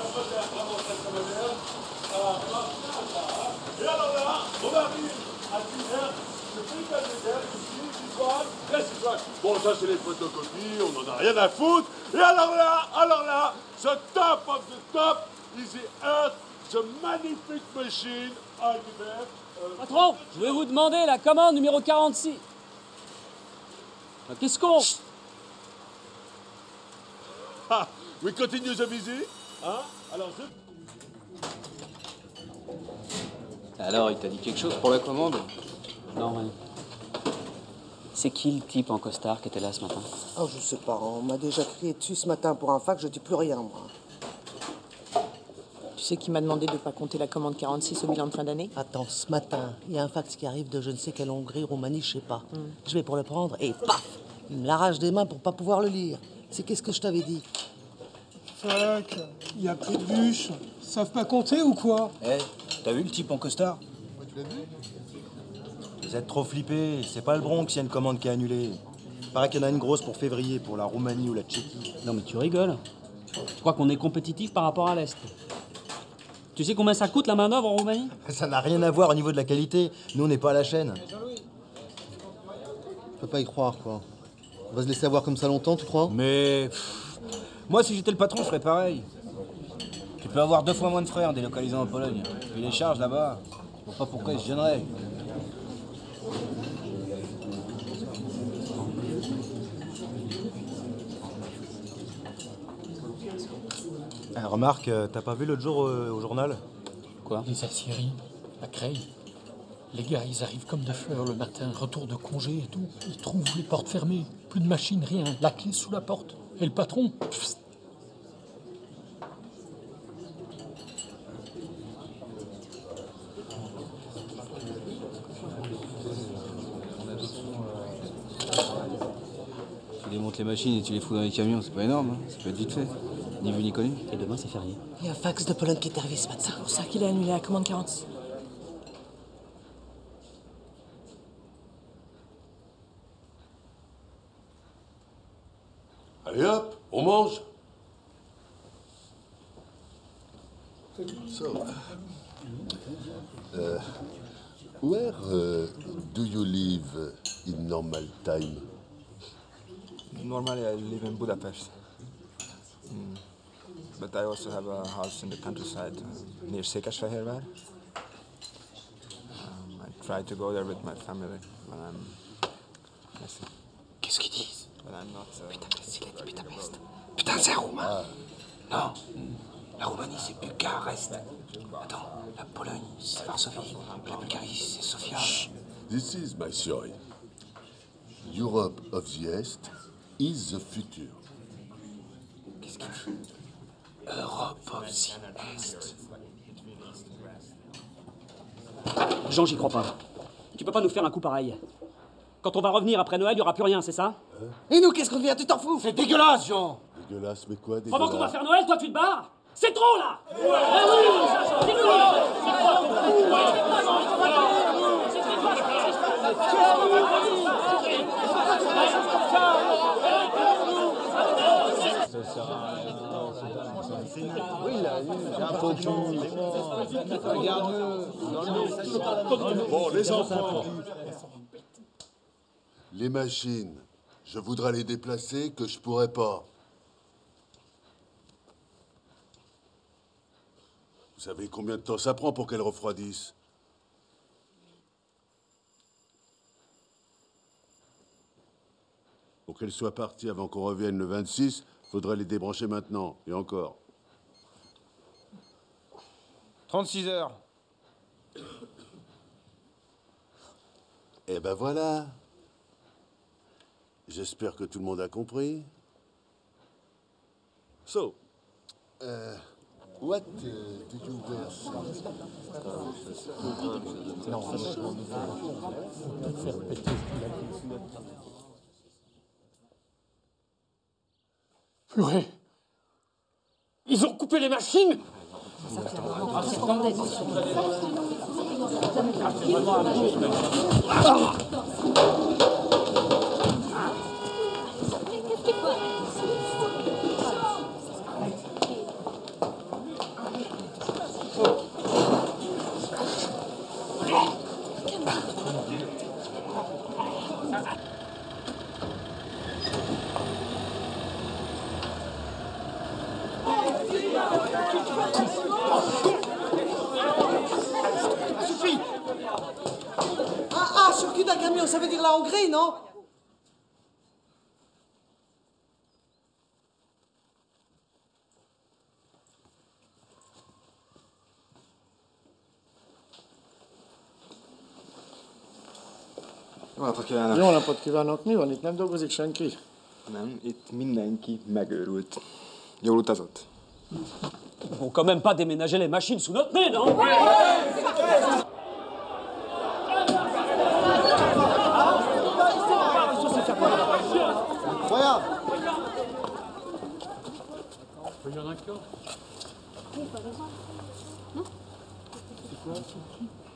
Et alors là, on arrive à 10h, le bulletin de guerre, ici, bon, ça c'est les photocopies, on n'en a rien à foutre. Et alors là, the top of the top is the Earth, the magnifique machine, Albert. Patron, je vais vous demander la commande numéro 46. Qu'est-ce qu'on... Ah, we continue the visit, hein? Alors, Alors, il t'a dit quelque chose pour la commande? Non, rien. C'est qui le type en costard qui était là ce matin? Oh, je sais pas, on m'a déjà crié dessus ce matin pour un fax, je dis plus rien, moi. Tu sais qui m'a demandé de ne pas compter la commande 46 au bilan de fin d'année? Attends, ce matin, il y a un fax qui arrive de je ne sais quelle Hongrie, Roumanie, je sais pas. Je vais pour le prendre et paf! Il me l'arrache des mains pour pas pouvoir le lire. C'est qu'est-ce que je t'avais dit? Fuck, il y a plus de bûches. Ils savent pas compter ou quoi? Eh, t'as vu le type en costard? Ouais, tu l'as vu? Vous êtes trop flippés, c'est pas le Bronx, il y a une commande qui est annulée. Paraît qu'il y en a une grosse pour février, pour la Roumanie ou la Tchéquie. Non mais tu rigoles. Tu crois qu'on est compétitif par rapport à l'Est? Tu sais combien ça coûte la main-d'œuvre en Roumanie? Ça n'a rien à voir au niveau de la qualité. Nous, on n'est pas à la chaîne. Je peux pas y croire, quoi. On va se laisser avoir comme ça longtemps, tu crois? Mais... moi, si j'étais le patron, je ferais pareil. Tu peux avoir 2 fois moins de frais en délocalisant en Pologne. Puis les charges là-bas, je vois pas pourquoi ils se gêneraient. Remarque, t'as pas vu l'autre jour au journal? Quoi? Les Assyries, à Creil. Les gars, ils arrivent comme de fleurs le matin, retour de congé et tout. Ils trouvent les portes fermées, plus de machine, rien. La clé sous la porte. Et le patron, pfft. Tu démontes les machines et tu les fous dans les camions, c'est pas énorme, hein. Ça peut être vite fait. Ni vu ni connu. Et demain c'est férié. Il y a un fax de Pologne qui est arrivé ce matin. C'est pour ça qu'il a annulé la commande 46. allez hop, on mange. So, where do you live in normal time? Normally I live in Budapest. But I also have a house in the countryside near Székesfehérvár. I try to go there with my family when I'm missing. Qu'est-ce qu'ils disent? But I'm not. Putain, qu'est-ce qu'il a dit, Budapest? Putain, c'est un Roumain. Non, la Roumanie, c'est Bucarest. Attends, la Pologne, c'est Varsovie. La Bulgarie, c'est Sofia. This is my theory. Europe of the East is the future. Qu'est-ce qu'il dit? Europe of the East. Jean, j'y crois pas. Tu peux pas nous faire un coup pareil. Quand on va revenir après Noël, il y aura plus rien, c'est ça? Et nous, qu'est-ce qu'on devient? Tu t'en fous? C'est dégueulasse, Jean! Dégueulasse, mais quoi, dégueulasse? Pendant qu'on va faire Noël, toi tu te barres? C'est trop là! Ah oui, c'est Oui, là, j'ai un faux cul. Regarde-le dans le dos. Bon, les enfants. Les machines, je voudrais les déplacer, que je pourrais pas. Vous savez combien de temps ça prend pour qu'elles refroidissent? Pour qu'elles soient parties avant qu'on revienne le 26, faudrait les débrancher maintenant, et encore. 36 heures. Eh ben voilà. J'espère que tout le monde a compris. So, what did you wear? Purée. Ils ont coupé les machines. Suffit. Ah, sur le cul d'un camion, ça veut dire la Hongrie, non? Jól napot kívánok! Mi van itt? Nem dolgozik senki? Nem, itt mindenki megőrült. Jól utazott? Ils vont quand même pas déménager les machines sous notre nez, non? Regarde. Il y en a qu'un. Oui, par exemple. Non? C'est quoi?